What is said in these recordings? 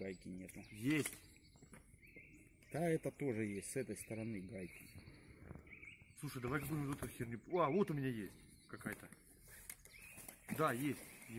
гайки нету. Есть. Да, это тоже есть, с этой стороны гайки. Слушай, давай какую-нибудь эту херню. А, вот у меня есть какая-то. Да, есть.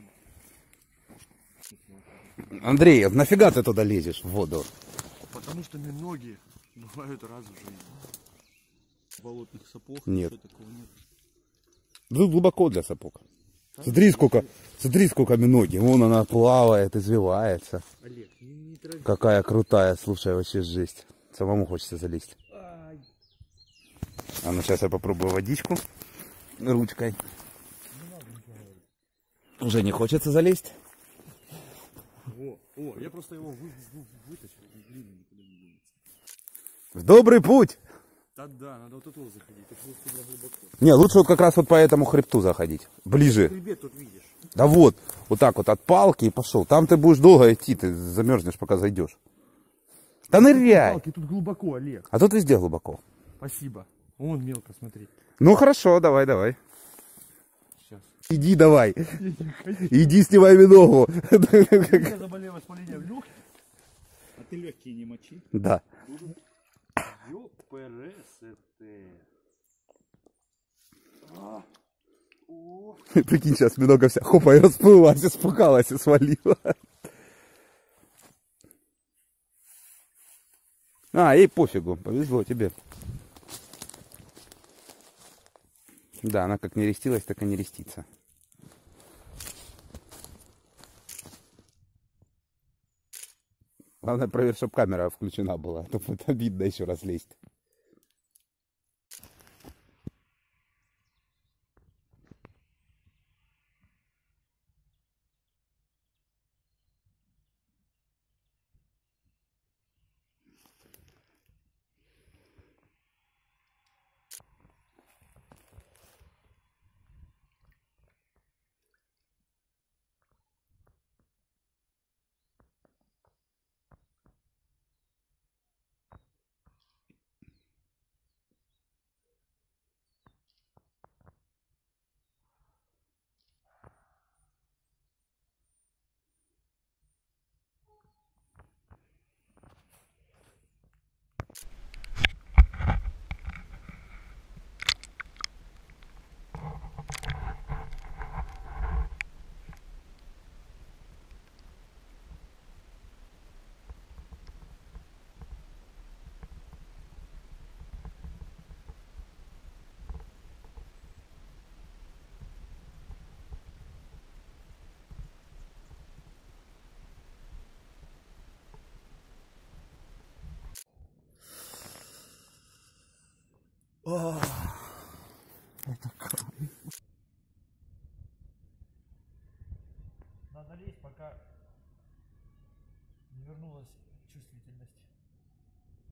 Андрей, нафига ты туда лезешь в воду? Потому что мне ноги бывают раз в жизни. Болотных сапог Нет. такого нет. Тут глубоко для сапог. Смотри, сколько ноги. Вон она плавает, извивается. Олег, не трави. Какая крутая, слушай, вообще жесть. Самому хочется залезть. Ай. А ну сейчас я попробую водичку ручкой. Уже не хочется залезть? О, я просто его вытащил. Блин, никуда не денется. В добрый путь! Да, надо вот тут заходить. Это сюда глубоко. Не, лучше вот как раз вот по этому хребту заходить. Ближе. Хребет тут видишь. Да вот так вот от палки и пошел. Там ты будешь долго идти, ты замерзнешь, пока зайдешь. Да ныряй! Палки, тут глубоко, Олег. А тут везде глубоко. Спасибо. Вон мелко, смотри. Ну хорошо, давай. Сейчас. Иди давай. Иди снимай мне ногу. Я заболел воспалением легких. А ты легкие не мочи. Да. Прикинь, сейчас минога вся хопа и расплылась, испугалась и свалила. А, ей пофигу, повезло тебе. Да, она как не рестилась, так и не рестится. Главное, проверь, чтобы камера включена была, а то будет обидно еще раз лезть. Надо лезть, пока не вернулась чувствительность.